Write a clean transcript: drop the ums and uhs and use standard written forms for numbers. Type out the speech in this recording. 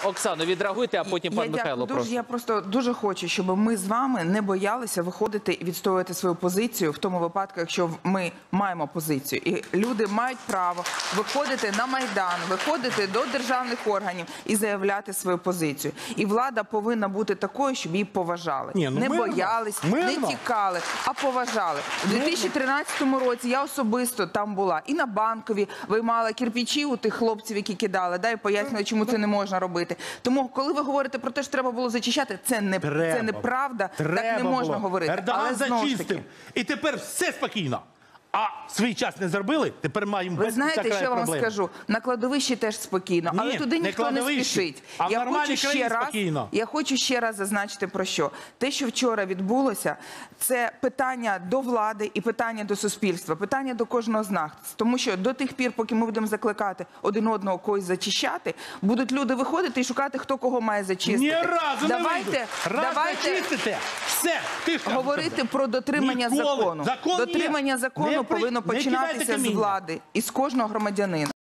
Оксано, відреагуйте, а потім пан Михайло, прошу. Я просто дуже хочу, щоб ми з вами не боялися виходити і відстоювати свою позицію в тому випадку, якщо ми маємо позицію. І люди мають право виходити на Майдан, виходити до державних органів і заявляти свою позицію. І влада повинна бути такою, щоб її поважали. Не боялись, не тікали, а поважали. У 2013 році я особисто там була і на Банковій виймала кирпичі у тих хлопців, які кидали, і пояснювали, чому це не можна робити. Тому, коли ви говорите про те, що треба було зачищати, це неправда, так не можна говорити. Ердоган зачистив, і тепер все спокійно. А свій час не зробили, тепер маємо Ви знаєте, що я вам скажу? На кладовищі теж спокійно, але туди ніхто не спішить. А в нормальній країні спокійно. Я хочу ще раз зазначити про що. Те, що вчора відбулося, це питання до влади і питання до суспільства, питання до кожного з нас. Тому що до тих пір, поки ми будемо закликати один одного когось зачищати, будуть люди виходити і шукати, хто кого має зачистити. Ні разу не вийдуть. Давайте все, говорити про дотримання закону. Дотримання закону повинно починатися з влади і з кожного громадянина.